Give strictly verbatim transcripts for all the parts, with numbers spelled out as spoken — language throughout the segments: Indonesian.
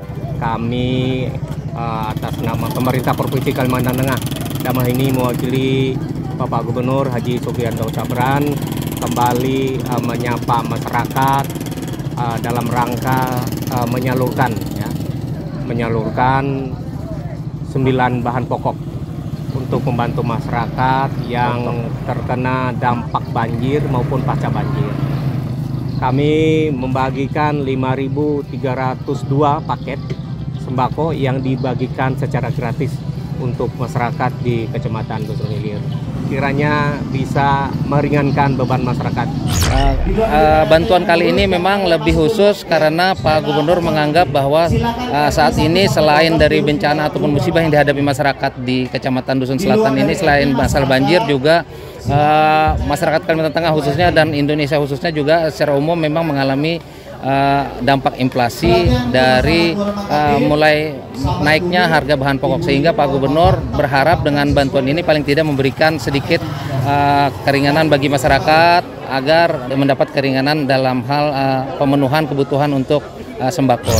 Kami uh, atas nama pemerintah Provinsi Kalimantan Tengah, dalam hal ini mewakili Bapak Gubernur Haji Sugianto Sabran, kembali uh, menyapa masyarakat uh, dalam rangka uh, menyalurkan ya, menyalurkan sembilan bahan pokok untuk membantu masyarakat yang terkena dampak banjir maupun pasca banjir. Kami membagikan lima ribu tiga ratus dua paket sembako yang dibagikan secara gratis untuk masyarakat di Kecamatan Dusun Hilir. Kiranya bisa meringankan beban masyarakat. Uh, uh, bantuan kali ini memang lebih khusus karena Pak Gubernur menganggap bahwa uh, saat ini selain dari bencana ataupun musibah yang dihadapi masyarakat di Kecamatan Dusun Selatan ini, selain masalah banjir juga uh, masyarakat Kalimantan Tengah khususnya dan Indonesia khususnya juga secara umum memang mengalami Uh, dampak inflasi dari uh, mulai naiknya harga bahan pokok, sehingga Pak Gubernur berharap dengan bantuan ini paling tidak memberikan sedikit uh, keringanan bagi masyarakat agar mendapat keringanan dalam hal uh, pemenuhan kebutuhan untuk uh, sembako.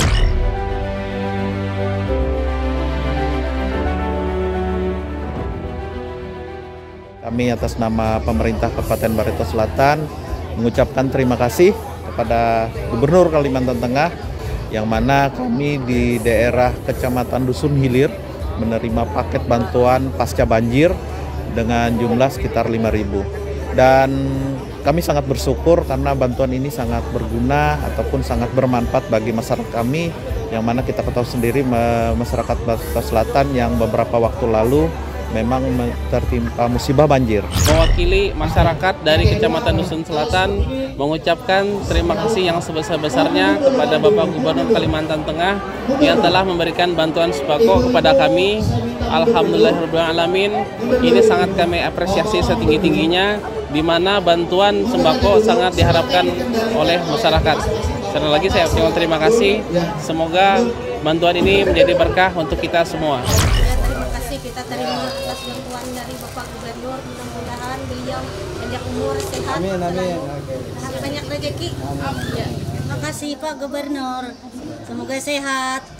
Kami atas nama pemerintah Kabupaten Barito Selatan mengucapkan terima kasih kepada Gubernur Kalimantan Tengah, yang mana kami di daerah Kecamatan Dusun Hilir menerima paket bantuan pasca banjir dengan jumlah sekitar lima ribu. Dan kami sangat bersyukur karena bantuan ini sangat berguna ataupun sangat bermanfaat bagi masyarakat kami, yang mana kita ketahui sendiri masyarakat Barito Selatan yang beberapa waktu lalu memang tertimpa musibah banjir. Mewakili masyarakat dari Kecamatan Dusun Selatan mengucapkan terima kasih yang sebesar-besarnya kepada Bapak Gubernur Kalimantan Tengah yang telah memberikan bantuan sembako kepada kami. Alhamdulillahirrahmanirrahim. Ini sangat kami apresiasi setinggi-tingginya, di mana bantuan sembako sangat diharapkan oleh masyarakat. Sekali lagi saya ucapkan terima kasih. Semoga bantuan ini menjadi berkah untuk kita semua. Kita terima atas bantuan dari Bapak Gubernur, mudah-mudahan beliau panjang umur, sehat, amin, amin. Banyak rezeki. Ya. Terima kasih Pak Gubernur, semoga sehat.